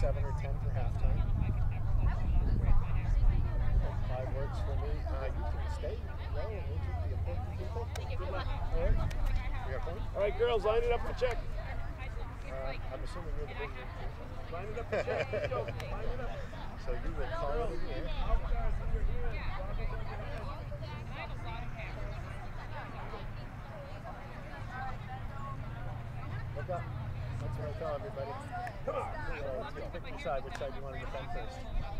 7 or 10 for halftime. 5 works for me. You can stay low and we'll keep the important people. Good luck. All right. We got points? All right, girls, line it up for check. I'm assuming you're the big one too. Line it up for check. Let's go. Line it up. So you will call it in the air. Look up. That's what I tell everybody. Come on. So pick your side. Which side you want to defend first?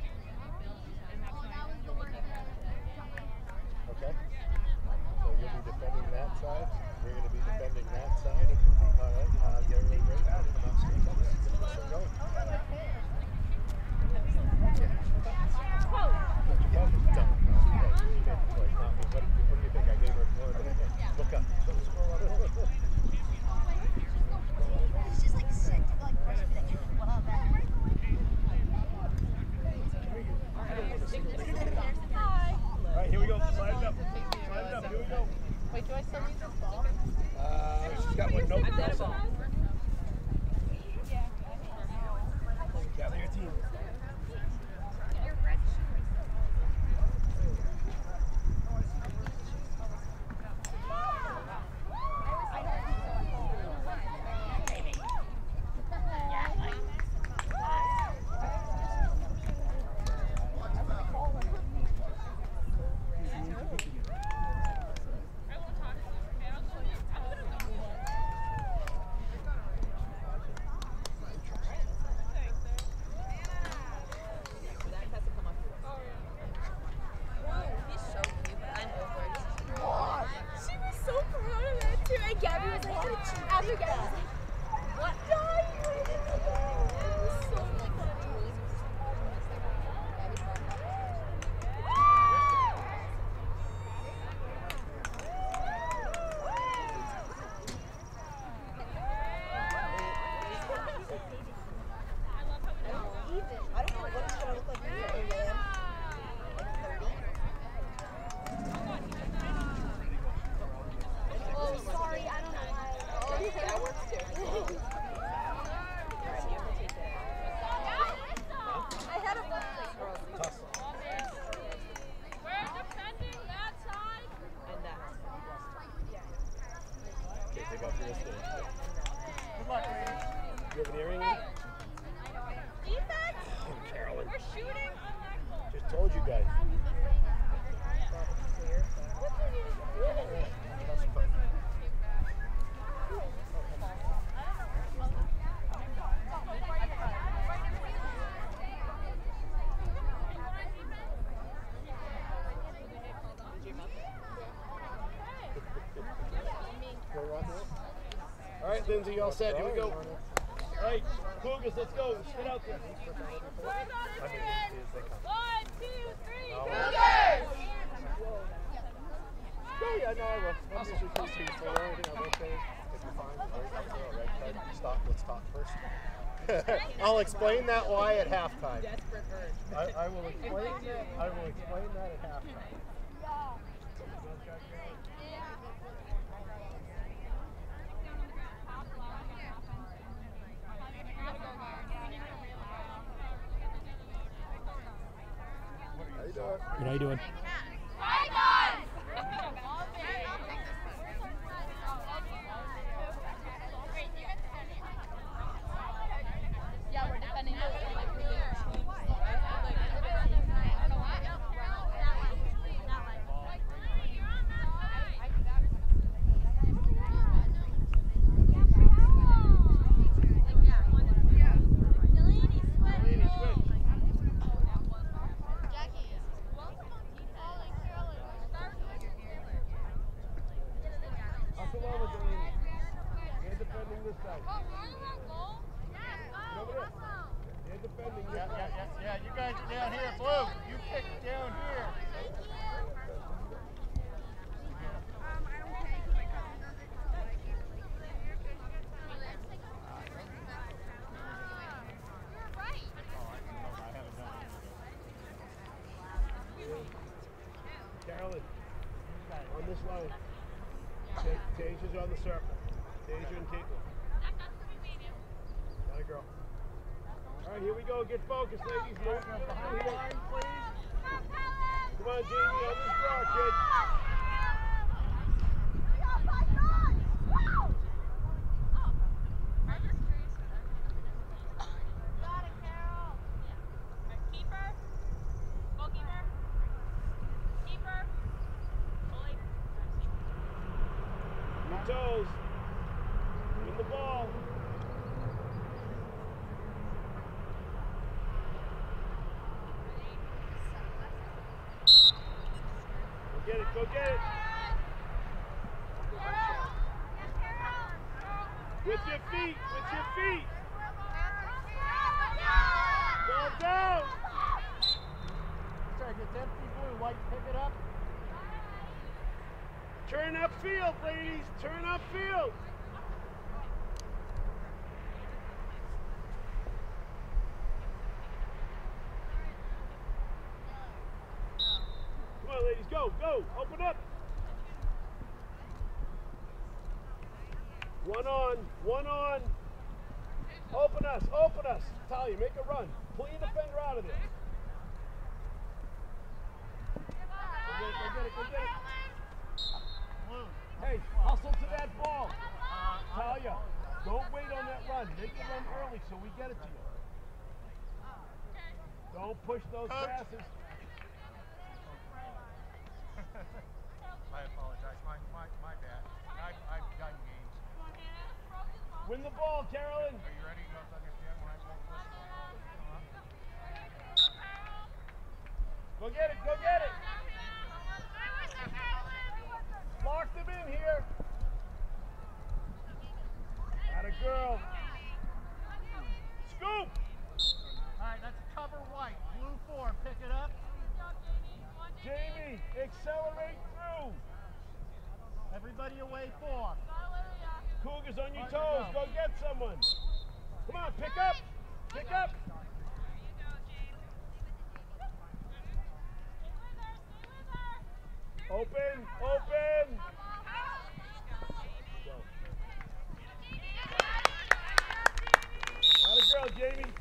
Okay. So you'll be defending that side. We're going to be defending that side. All right. Get everybody ready. Come out straight up. Get this thing going. What do you think? I gave her more than I did. Look up. It's just like sick to like brush me like what on that. Hi. All right, here we go. Slide it up. Slide it up. Here we go. Wait, do I still need this ball? She's got one. Nope. I've got a ball. Gather your team. Lindsay, you all set? Here we go. All right, Cougars, let's go. Let's get out there. 1, 2, 3, Cougars! Yeah, no, I will. I'm usually pretty peaceful. The only thing I will say is, if you're fine, right, stop. Let's talk first. I'll explain that why at halftime. I will explain that. I will explain that at halftime. What are you doing? Yeah, we're defending that. Yeah, you guys are down here, Blue. You pick down here. Carolyn, on this line. Tasia's on the circle. Tasia and Caitlin. Got a girl. All All right, here we go. Get focused, ladies. Move behind the line, please. Come on, Jamie, on this draw, kid. Toes. Win the ball. Go get it, go get it. With your feet, with your feet. Ball down. Try to get them people white, pick it up. Turn upfield, ladies. Turn upfield. Come on, ladies. Go, go. Open up. One on, one on. Open us, open us. Talia, make a run. Pull your defender out of there. Go get it, go get it, go get it. Hey, hustle to that ball. Talia, don't wait on that run. Make the run early so we get it to you. Don't push those passes. I apologize. My bad. I've done games. Win the ball, Carolyn. Are you ready? You have to understand when I pull this. Go get it, go get it. Lock them in here. Atta girl. Scoop. All right, that's cover white. Blue 4. Pick it up. Jamie, accelerate through. Everybody away 4. Cougars on your toes. Go get someone. Come on, pick up. Pick up. Open, open. Atta girl, Jamie.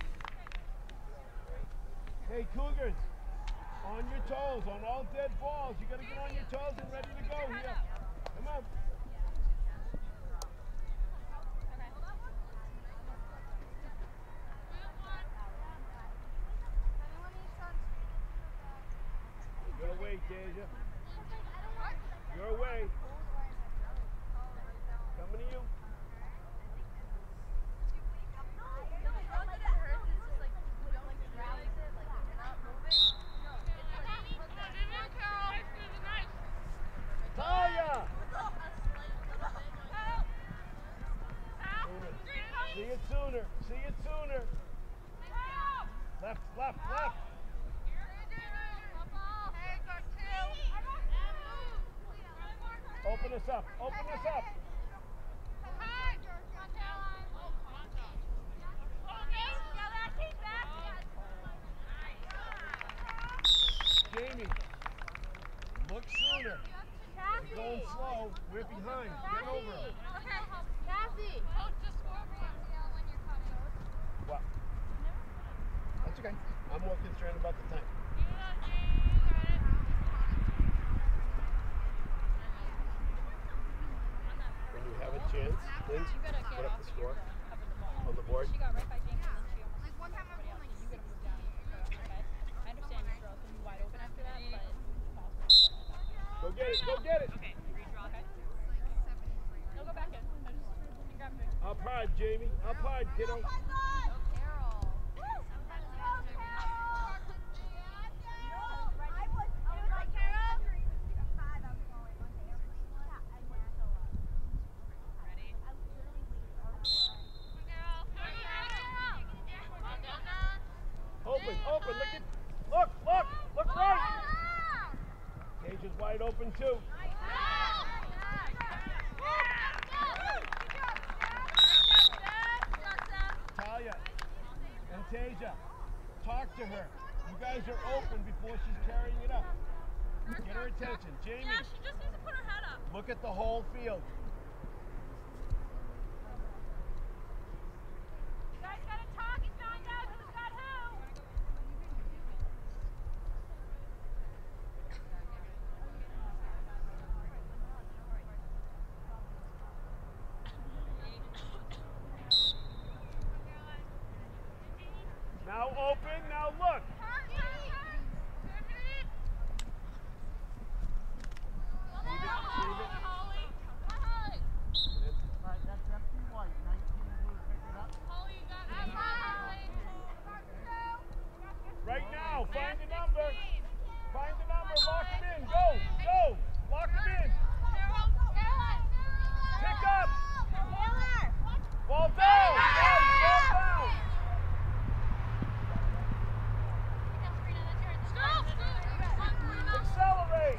Hey, Cougars, on your toes, on all dead balls. You gotta get on your toes and ready to go here. Come on. Your way, Tasia. Your way. Coming to you. Talia! See it sooner. See it sooner. Left, left, left. Open us up. Open us up. Jamie, look sooner. We're going slow. We're behind. Get over them. Cassie! What? That's okay. I'm more concerned about the time. When you have a chance, Linz, put up the score on the board. She got right by James and then she almost... Like one time I was like, you gotta move down. Okay? I understand your throw can be wide open after that, but it's possible. Go get it, go get it. Okay, redraw, okay? No, go back in. No, just grab it. Up hard, Jamie. Up hard, kiddo. Open, open, look right. Cage is wide open too. Talia and Tasia, talk to her. You guys are open before she's carrying it up. Get her attention. Jamie. Yeah, she just needs to put her head up. Look at the whole field. You guys gotta talk and find out who's got Now open, now look. Alright, that's empty white. 19 blue, pick it up. Right now, find the number. Find the number, lock him in. Go, go. Lock him in. Pick up. Ball down. Ball down. Accelerate.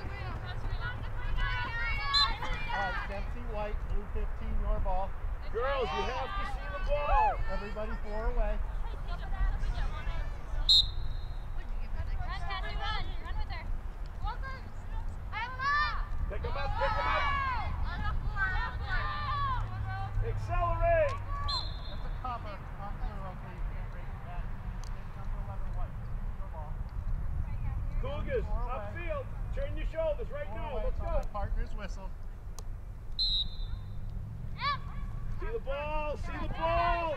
Empty white, blue 15, your ball. Girls, you have to see the ball. Everybody 4 away. Pick him up, pick him up. Accelerate. That's a cover on blue, okay, you can't break it back. Number 11 white. Your ball. Cougars, upfield. Turn your shoulders right now. Let's go. Partner's whistle. See the ball, see the ball.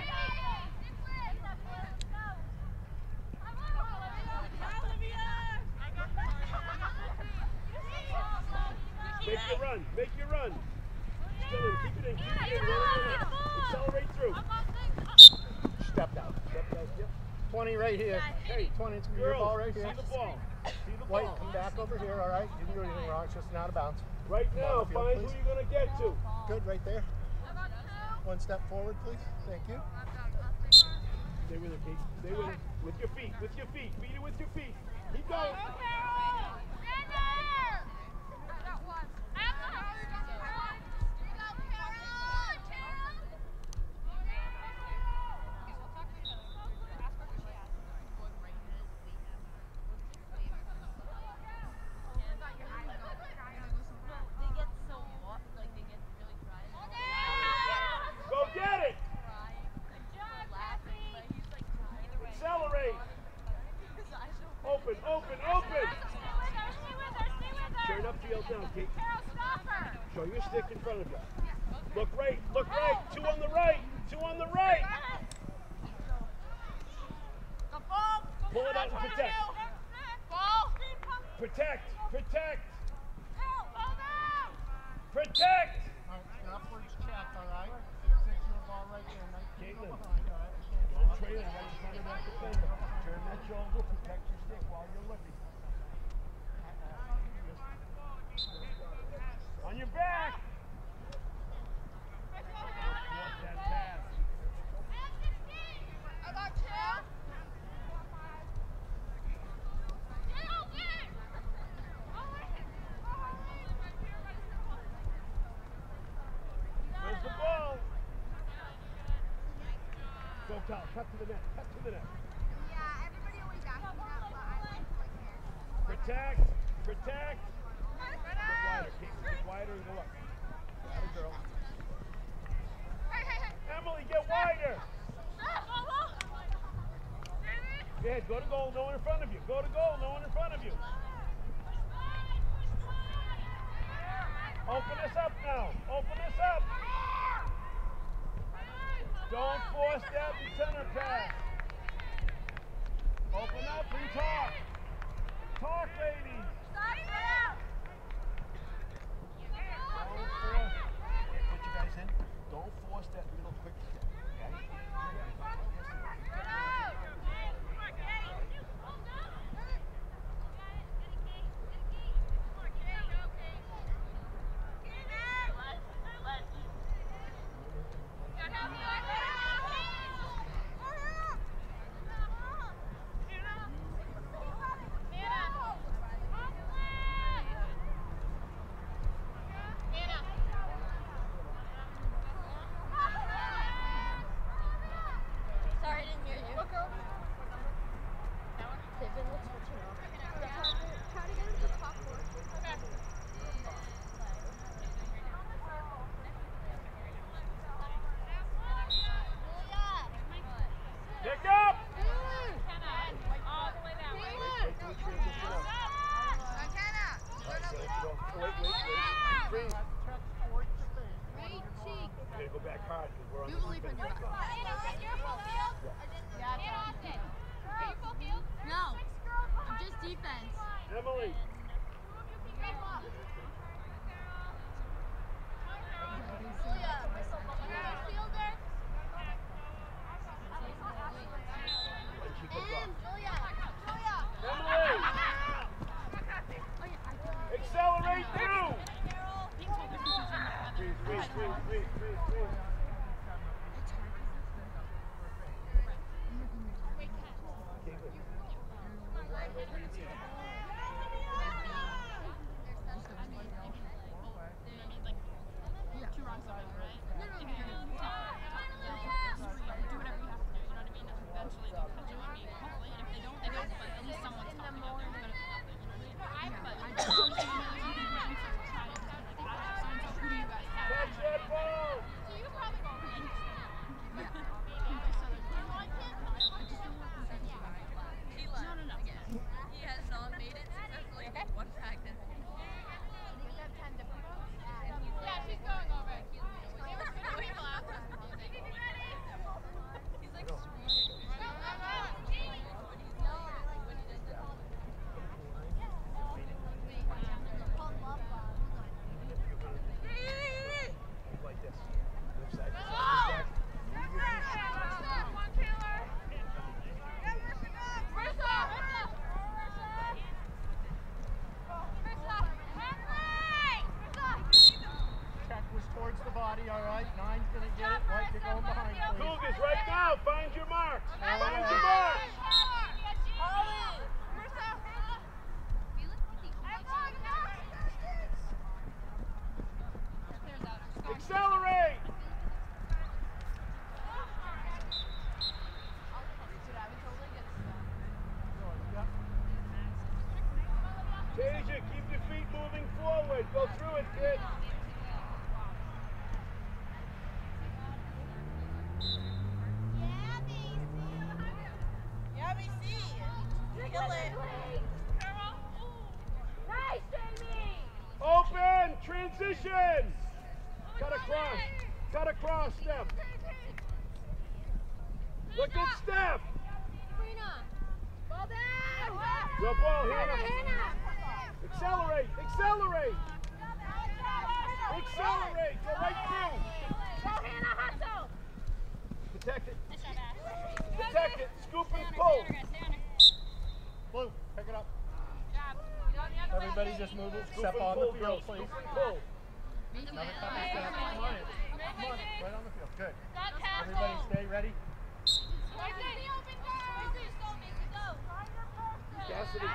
Make your run, make your run. Still in, keep it in, keep it in. Run. Accelerate through. Stepped out. Step out, yep. 20 right here. Hey, 20, it's your Girls, ball right here. see the ball. See the White, ball. come back over here, all right? You didn't do anything wrong, it's just an out of bounds. Right Come on now, the field, find please. who you're going to get to. Good, right there. 1 step forward, please. Thank you. Stay with her, Kate. Stay with her. With your feet, with your feet. Beat it with your feet. Keep going. Go get it. Accelerate. Open, open, open. Turn upfield now, Kate. Show your stick in front of you. Look right, look right. 2 on the right, 2 on the right. Pull it out and protect. Protect, protect. Protect. Alright, upwards check, alright? 6 your ball right there, 19 Caitlin. behind, alright? Don't trail right in front of that defender. Turn that shoulder, protect your stick while you're looking. On your back. Watch that pass. Where's the ball? Go, Cal. Cut to the net. Cut to the net. Protect. Protect. Get wider, Kate. Get wider and go up. Got it, girl. Emily, get wider. Go ahead. Go to goal. No one in front of you. Go to goal. No one in front of you. Open us up now. Open us up. Don't force that center pass. Open up and talk. Talk, ladies. Don't force. Put you guys in. Don't force that little quick step. Okay? Emily. When she comes off. Emily! Accelerate through! Freeze. Cougars, right now, find your marks. Find your marks. Accelerate. Tasia, keep your feet moving forward. Go through it, kid. Open, transition. Cut across, Steph. Look at Steph. Good ball, Hannah. Accelerate. Go right through. Protect it. Scoop and pull. Blue, pick it up. Everybody just move it. Step on the field, please. Scoop and pull. Another couple steps. Come on, right on the field. Good. Everybody stay ready. Cassidy.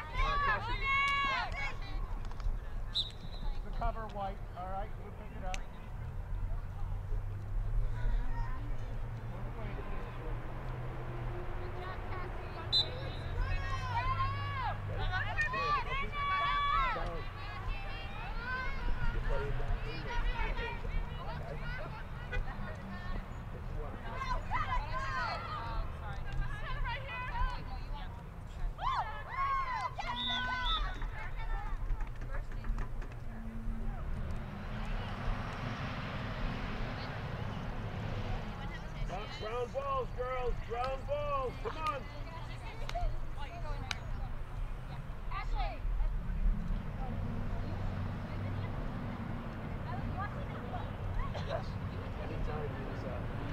The cover white. All right, we'll pick it up. Ground balls, girls. Ground balls. Come on. Yes. Anytime he's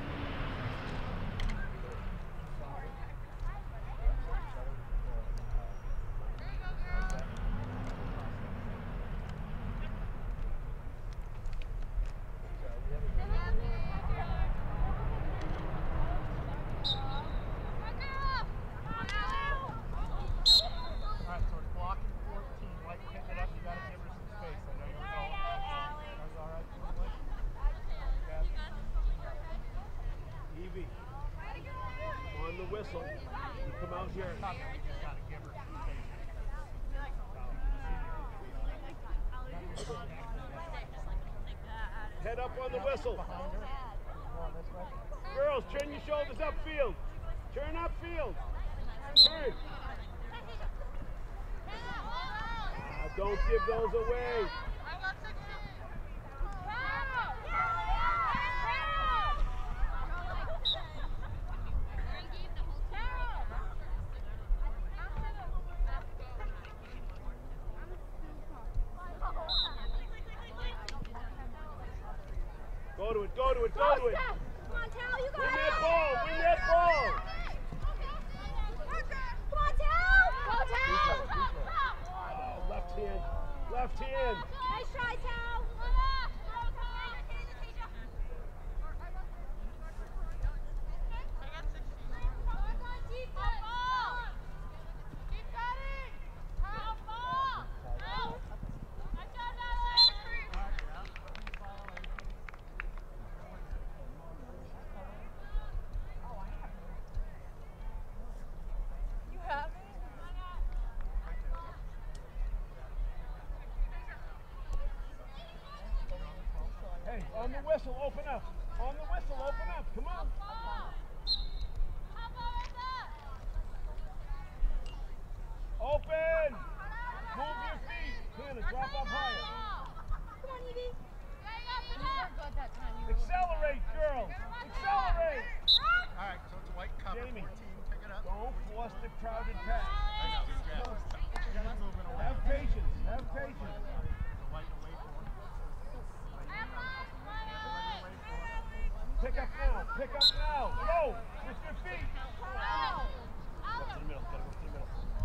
whistle. You come out here. Head up on the whistle. Girls, turn your shoulders upfield. Turn upfield. Turn. Don't give those away. it, go to it, go to it. Come on, Tal, you got Win it. that ball, win that ball. Come on, Tal. Go, Tal. Oh, left hand, left hand. Nice try, Tal. Hey, on the whistle, open up. On the whistle, open up. Come on. Open. Move your feet. Hannah, drop up higher. Come on, Evie. Accelerate, girls. Accelerate. All right, so it's a white cover. Jamie, 14. Pick it up. don't force the crowded pass. I know. Yeah. Moving away. Have patience. Have patience. The white away for him. Pick up now. Pick up now. Go with your feet. Go to the middle. Gotta go to the middle.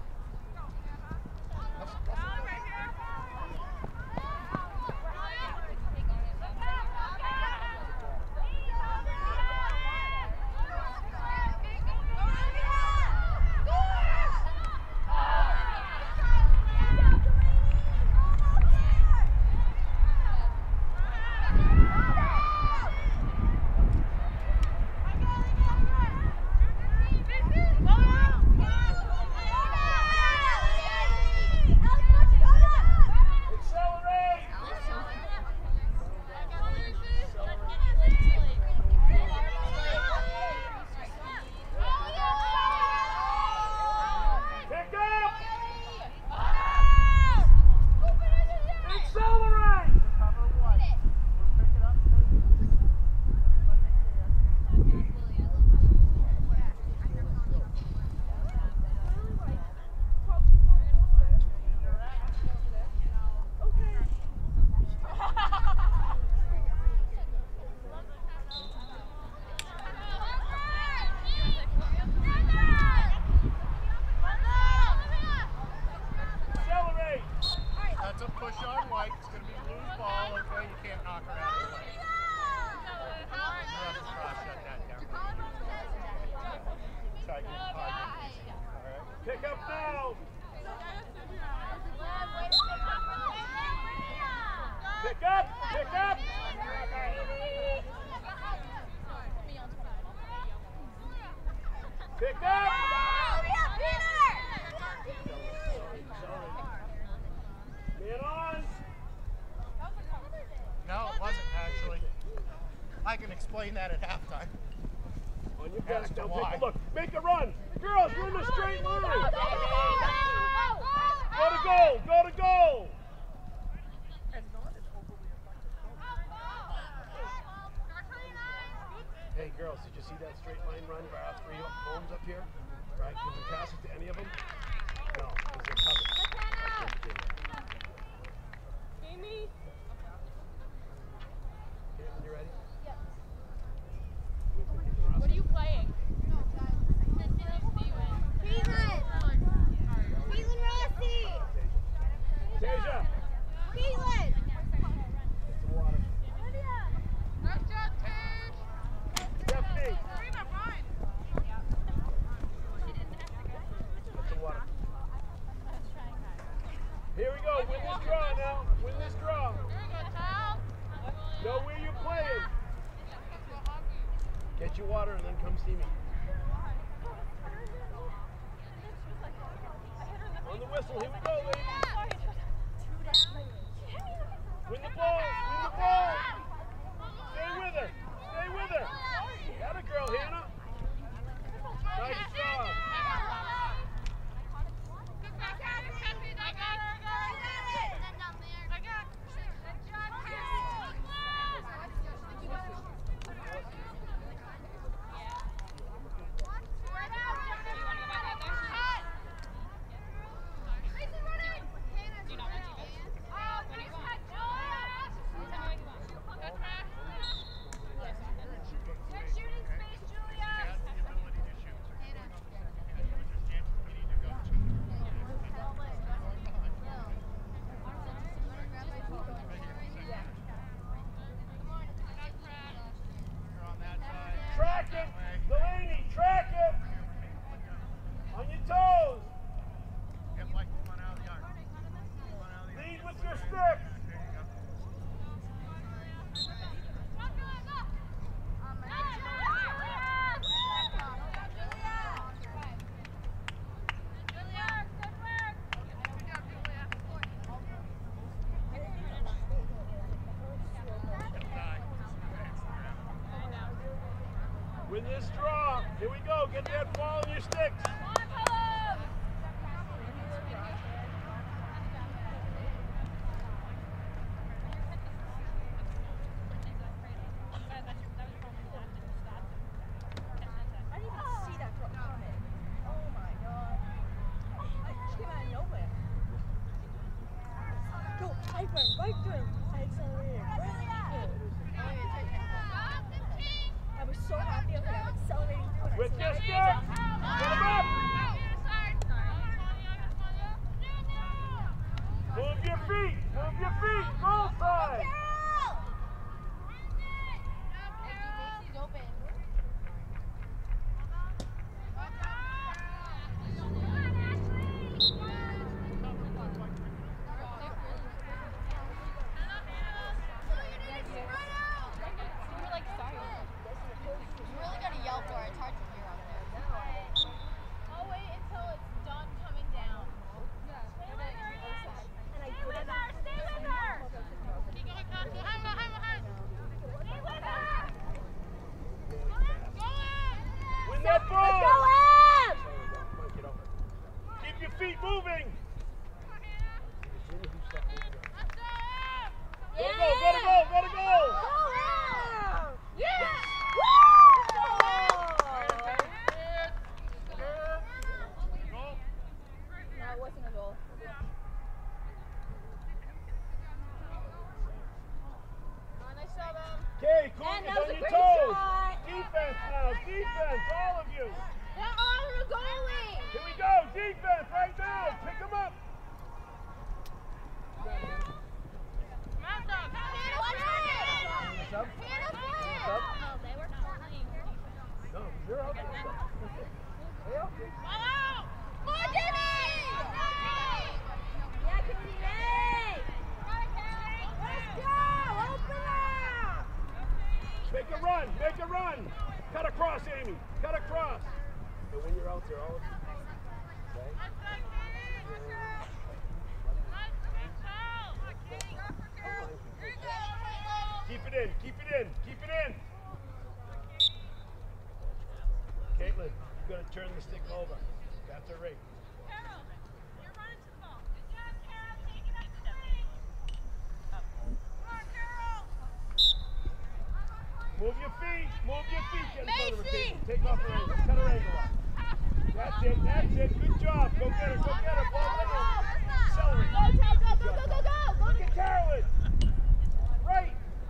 Explain that at halftime. On your back, now take a look. Make a run. Girls, we're in a straight line. Go to goal. Go to goal. Hey, girls, did you see that straight line run by our three homes up here? Right? Can we pass it to any of them? No, because they're covered. Amy. Caitlin, you ready? What are you playing? Caitlin Rossi. Tasia. Caitlin. Get some water. Nice job, Tage. Stephanie. Get some water. Here we go. Win this draw now. Win this draw. Here we go, Tal. Know where you're playing. Get your water and then come see me. On the whistle, here we go, ladies. Win the ball, win the ball. Stay with her, stay with her. Got a girl, Hannah. Nice job. Win this draw. Here we go. Get that ball in your sticks. Right there. I accelerated. I was so happy after that accelerating. With this stick. Get him up. Move your feet. Move your feet. Goal side. Okay, Cougars on your toes. Defense now, defense, all of you. They're all the goalie. Here we go, defense right now. Pick them up. No, you're out there. Hey, out there. More Jimmy! Yeah, Katie! Let's go! Open up! Make a run, make a run. Cut across, Amy. Cut across. And when you're out there, all of you. Keep it in, keep it in, keep it in. Caitlin, you're going to turn the stick over. That's a rate. Carol, you're running to the ball. Good job, Carol. Take it up. Come on, Carol. Move your feet, get in front of her, Caitlin. Take off her angle, cut her angle off. That's it, good job. Go get her, ball winner. Accelerate. Go! Look at Carolyn. Right.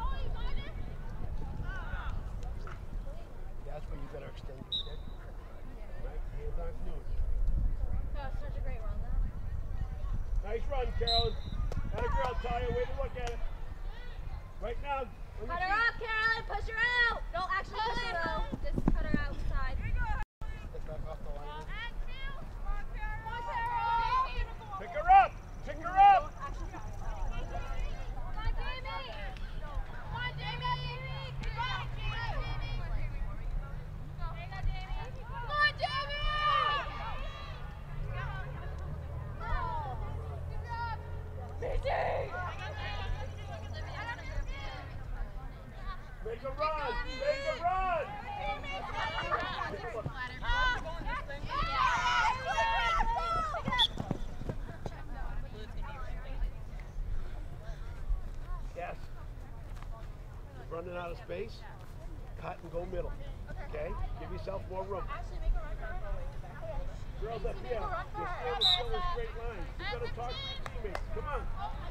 That's where you better extend your stick. Right, hands on Knut. That's such a great run, though. Nice run, Carolyn. That a girl, Talia. Way to look at it. Right now. Cut her up, Carolyn. Push her out. Don't actually push her out. Just cut her outside. Get back off the line. Pick her up. Pick her up. Make a run! Make a run! Yes. You're running out of space. Cut and go middle. Okay? Give yourself more room. Girls up here. You're still in a straight line. You gotta talk to your teammates. Come on.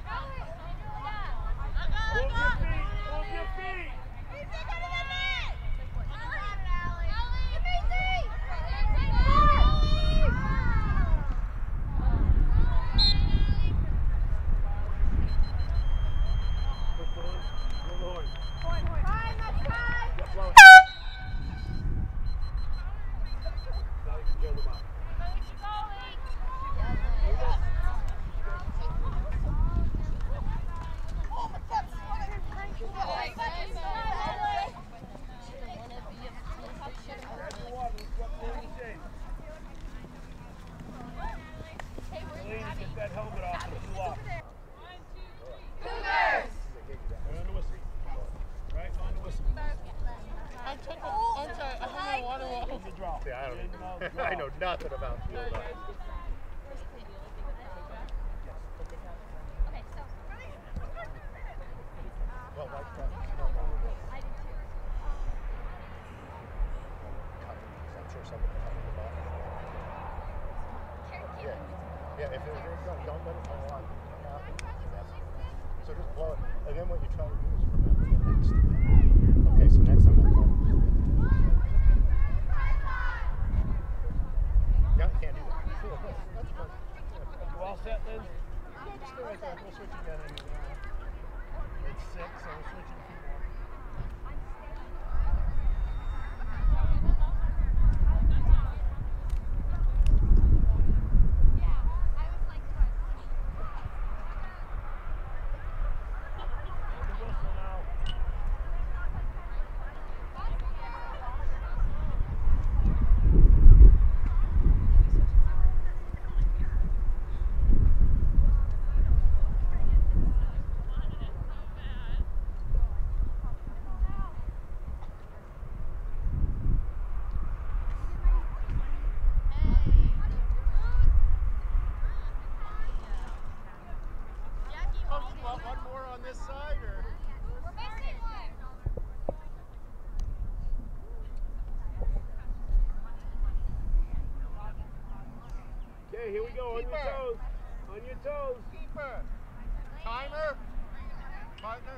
Move your feet. Move your feet. Get that helmet off and pull off. Cougars! Right on the whistle. Right on the whistle. I'm sorry. know nothing about field hockey. Well, like that. I did too. I'm sure somebody coming about. Yeah. Yeah, if it's don't let it fall on. So just blow it. And then what you try to do is remember the next time. Okay, so next time I'll call you. No, you can't do that. That's fun. You all set, Liz? Yeah, just stay right there. We'll switch again. It's 6, so we'll switch in a few more. Okay, here we go. On your toes. On your toes. Keeper. Timer. Partner.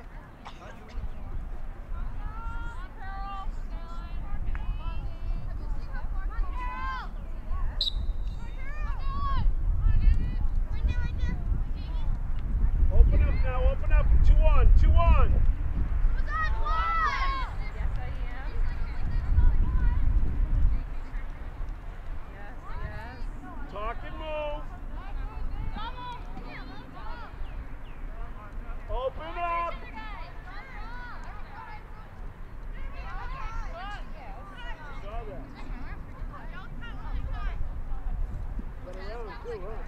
Open up now. Open up. 2-1. 2-1. Talk and move. Open up. Saw that. Got around too, huh?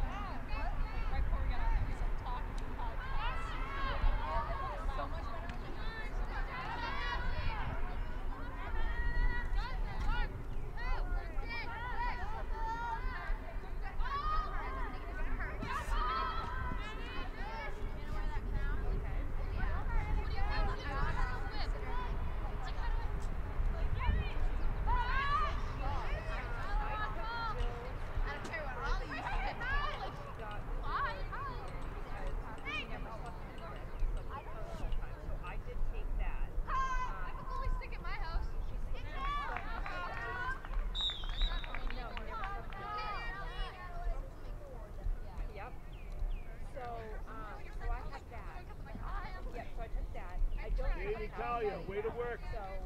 Talia, way to work.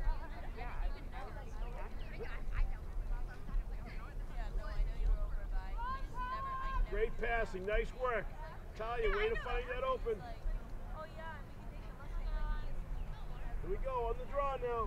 Great passing, nice work. Talia, way to find that open. Here we go, on the draw now.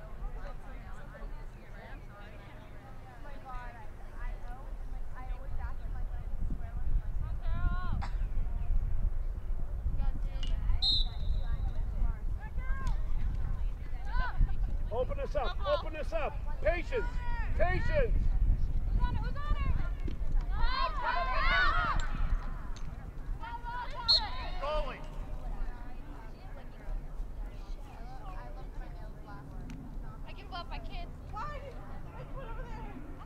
Open us up, open us up. Patience, patience. Goalie. I give up, I can't. Why? I put over there.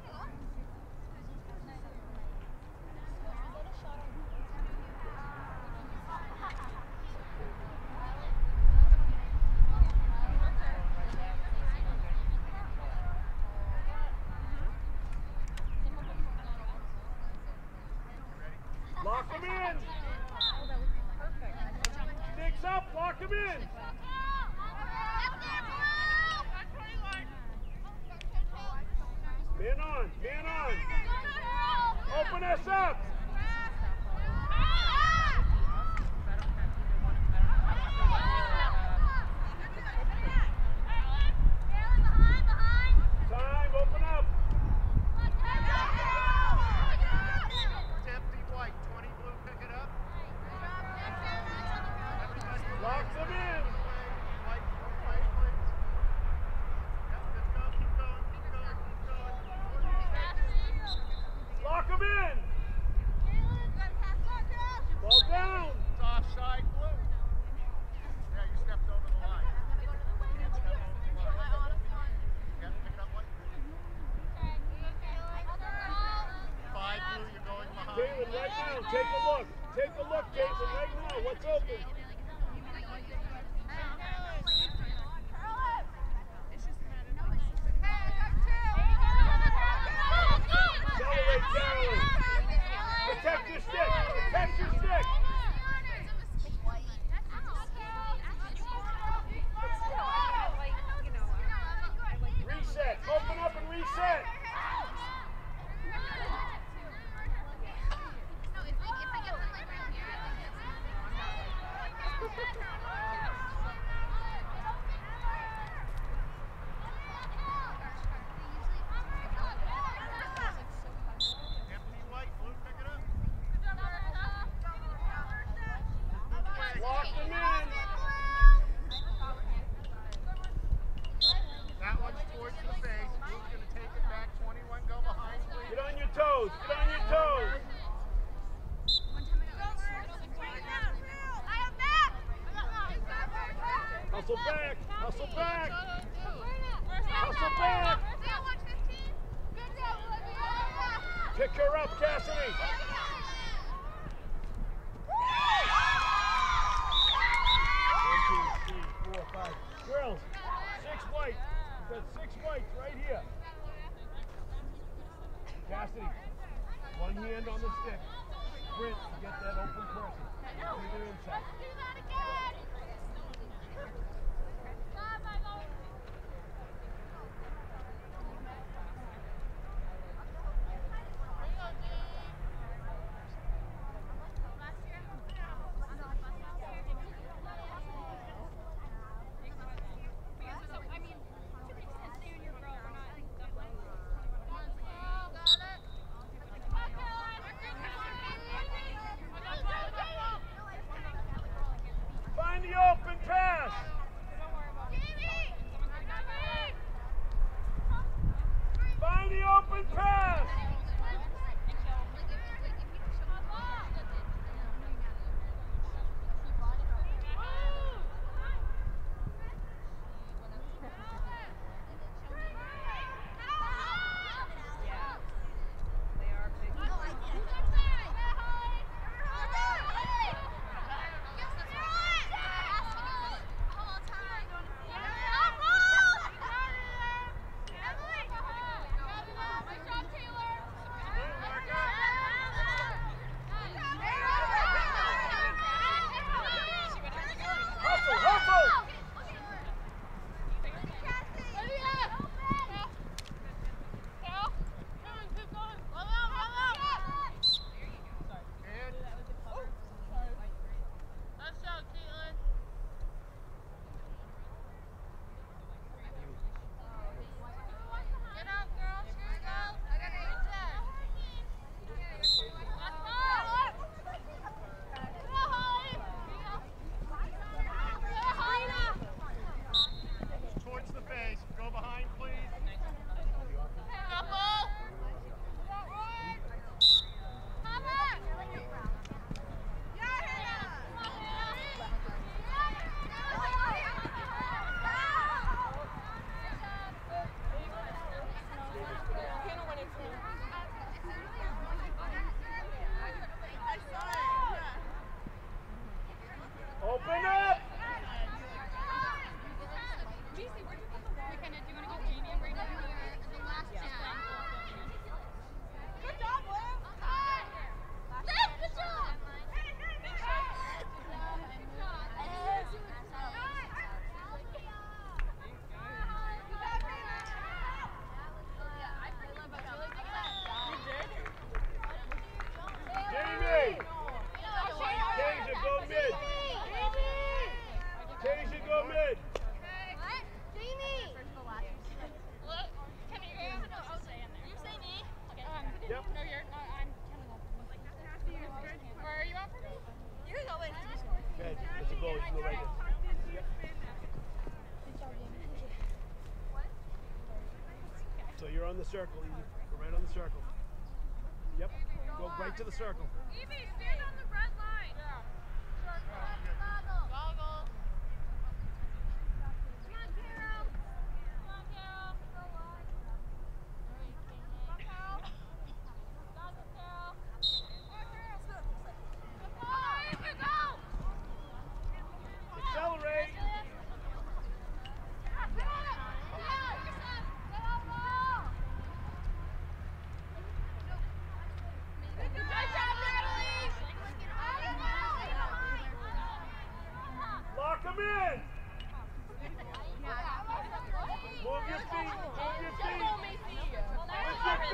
Lock him in. Sticks up, lock him in. Man on, man on. Open us up. Time, open up. Lock them in. Caitlin, right now, take a look. Take a look, Caitlin, right now. What's open? Accelerate, Carolyn. Protect your stick. Protect your stick. Reset. Open up and reset. Lock them in. That one's towards the face. Blue's going to take it back. 21, go behind, please. Get on your toes. Get on your toes. Hustle back. Hustle back. Hustle back. Pick her up, Cassidy. 1, 2, 3, 4, 5. Girls, 6 whites. We've got 6 whites right here. Cassidy, one hand on the stick. Sprint to get that open person. Either inside. Find the open pass. Find the open pass. Open up! So you're on the circle, Evie. Go right on the circle. Yep. Go right to the circle. Evie, stand on the red line. Yeah. Goggle. Goggle. Come on, Carol. Come on, Carol. Go on. All right, Carol. Goggle, Carol.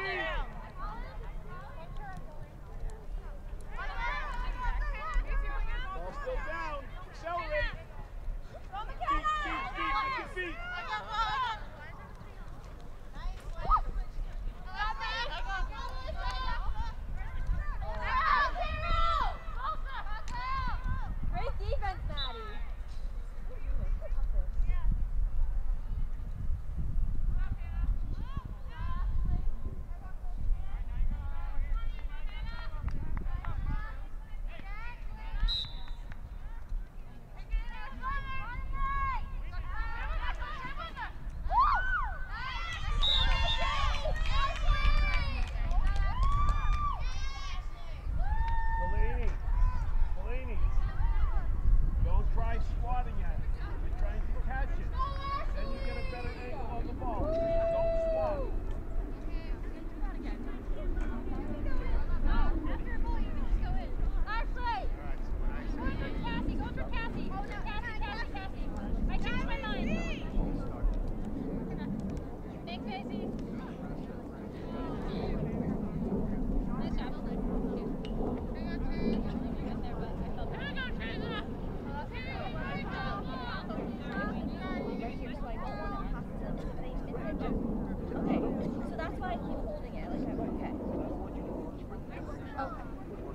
Ball still down. Accelerate. Feet, with your feet. Great defense, Maddie. Delaney, don't try swatting at it. You're trying to catch it. Then you get a better angle on the ball. Don't swat. After a ball, you can just go in. Ashley! Cassie, go for Cassie. Cassie. I changed my mind. Thanks, Casey. Nice job. Okay, so that's why I keep holding it. Like, okay. Okay.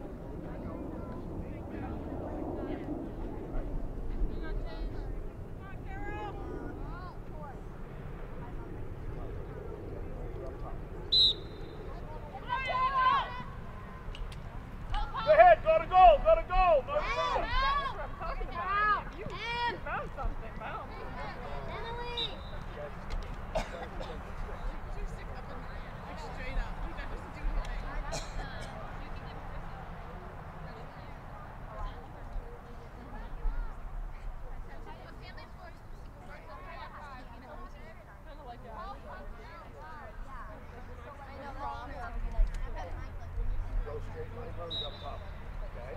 Go ahead, go to goal. No problem. That's what I'm talking about. You found something, found Emily! Go straight line runs up top. Okay?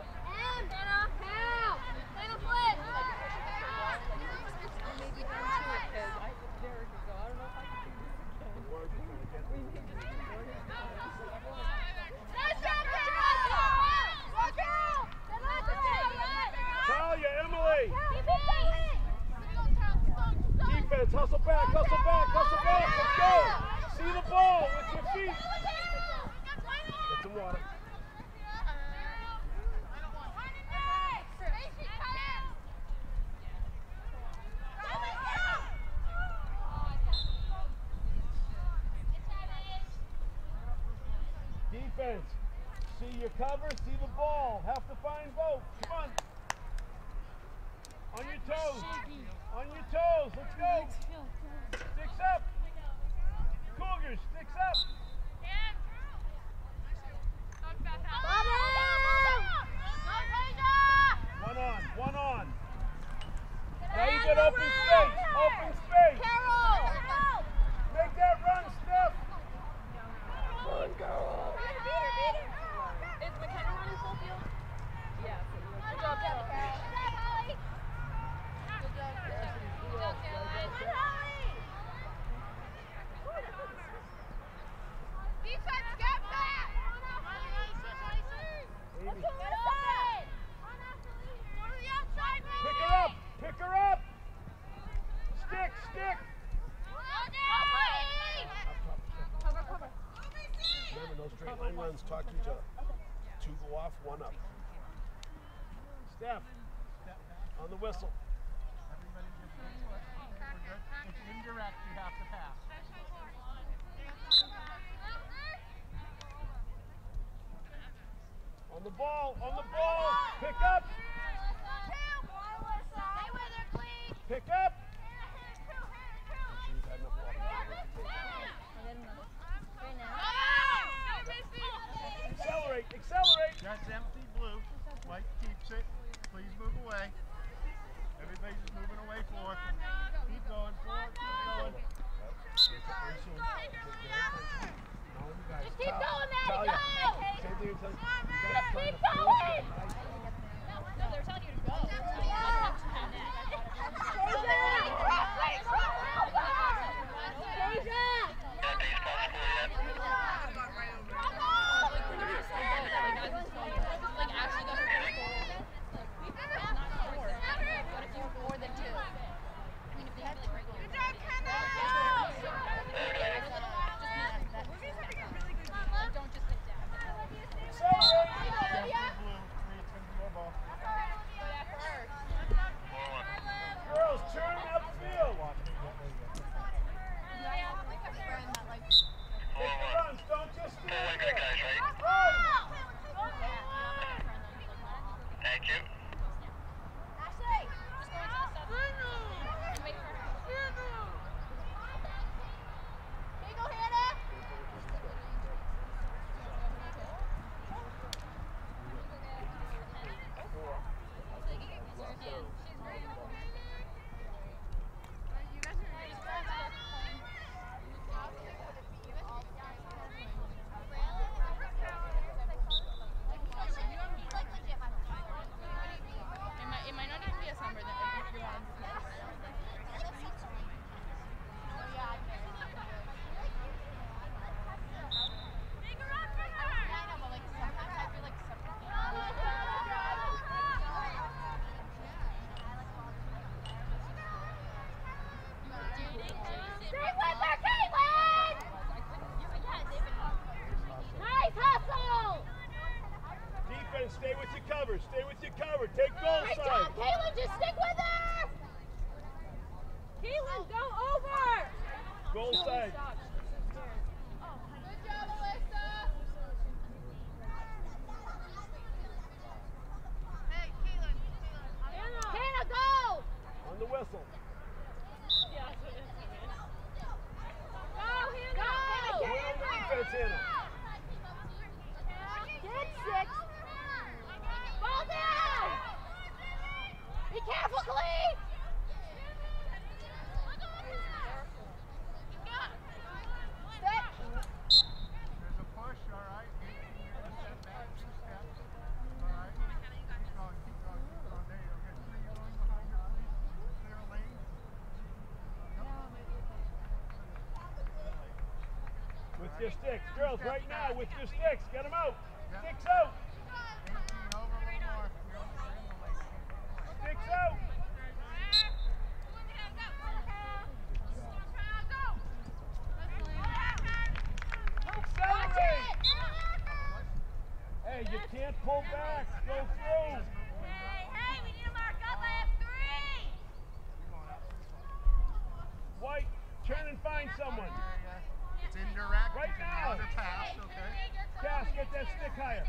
Talia, Emily. Defense, hustle back. Let's go. See the ball with your feet. Get some water. Defense, see your cover, see the ball. Have to find both. Come on. On your toes. Let's go. Sticks up. Cougars, sticks up. One on. Now you get open space. Make that run, Steph. Run, girl. Is McKenna running full field? Yeah. Good job, Kelly. Defense, get back! Let's go inside! Pick her up. Stick. Cover. Remember, no straight line runs talk to each other. Two go off, one up. Steph, on the whistle. It's indirect, you have to pass. On the ball. Pick up. Pick up. Accelerate. That's empty blue. White keeps it. Please move away. Everybody's just moving away for it. Keep going forward. Just keep going, Maddie, Talia, go! same thing you're telling you. Just keep going! No, they're telling you to go. They're telling you not to have that. Deja! Kaylin, stay with your cover. Stay with your cover. Take goal Great side. job, Kaylin. Just stick with her. Kaylin, go over. Goal side. Good job, Alyssa. Hey, Kaylin. Hannah, go. On the whistle. Yeah, that's what it is. Go, Hannah. Go. Win on the defense, Hannah. Get 6. Ball down. Be careful, Clee. Set. There's a push, all right. You're going to step back 2 steps. All right. Keep going, keep going, keep going. There you go. Get three going behind your please. Clear a lane. With your sticks. Girls, right now, with your sticks. Get them out. Sticks out. 18 over, a little more. You're in the lane. Sticks out. Accelerate. Hey, you can't pull back. Go through. White, turn and find someone. It's indirect. Right You can now. run the pass, okay? Cass, get that stick higher.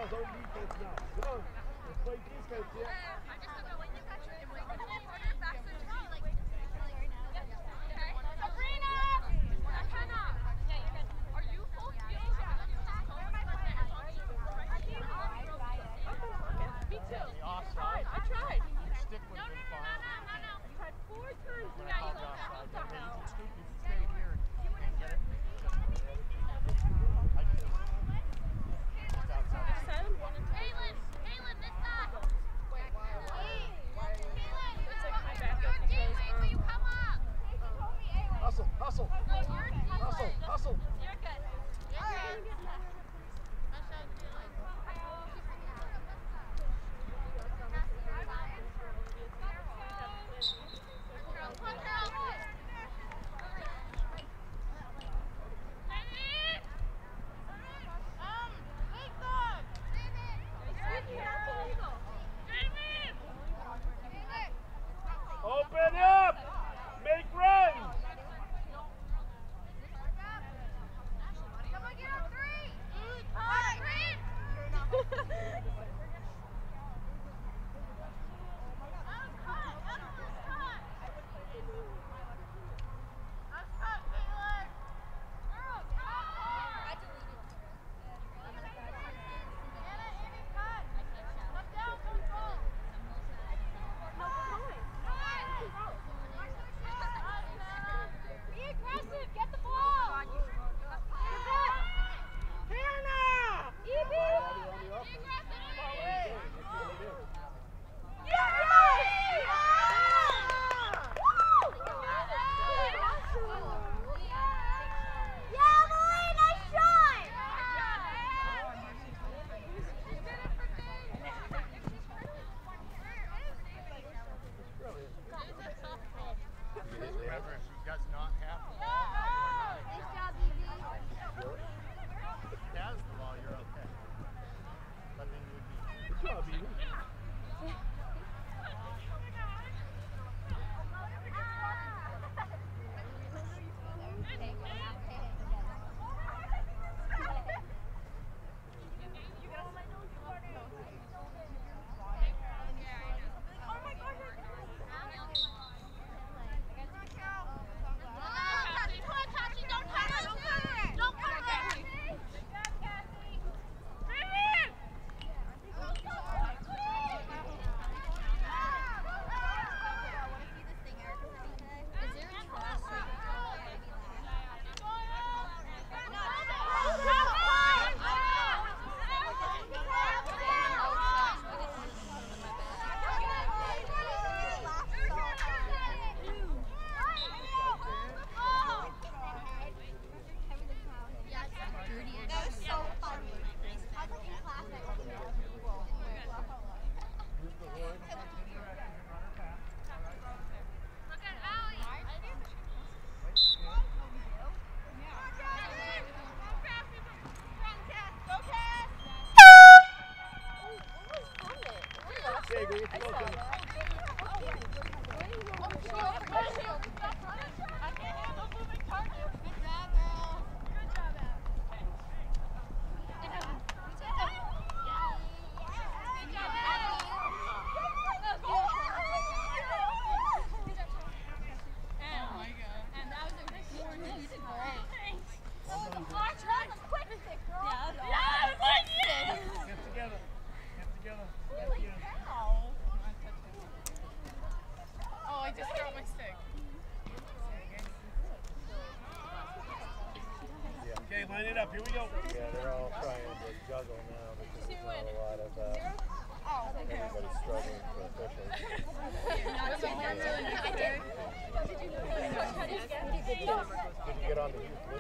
Charles, own defense now. Come on. Let's play defense, yeah. I tried. Stick would have been fine. You had 4 times. When I called you offside, you can scoop, you can stay here and get it. I just outside. Kaylin, this side. Wait, why? Kaylin, It's like my backup Jake, because will you come up? Hustle, hustle, No, you're hustle, hustle. You're good. Open up! Make runs! Someone get on 3! Remember, if you guys not have the ball, if he has the ball, you're okay. But then you would be. Good job, Evie. Go, go, go. Okay, line it up. Here we go. Yeah, they're all trying to juggle now because there's not a lot of everybody's struggling for officials. Did you get on the youth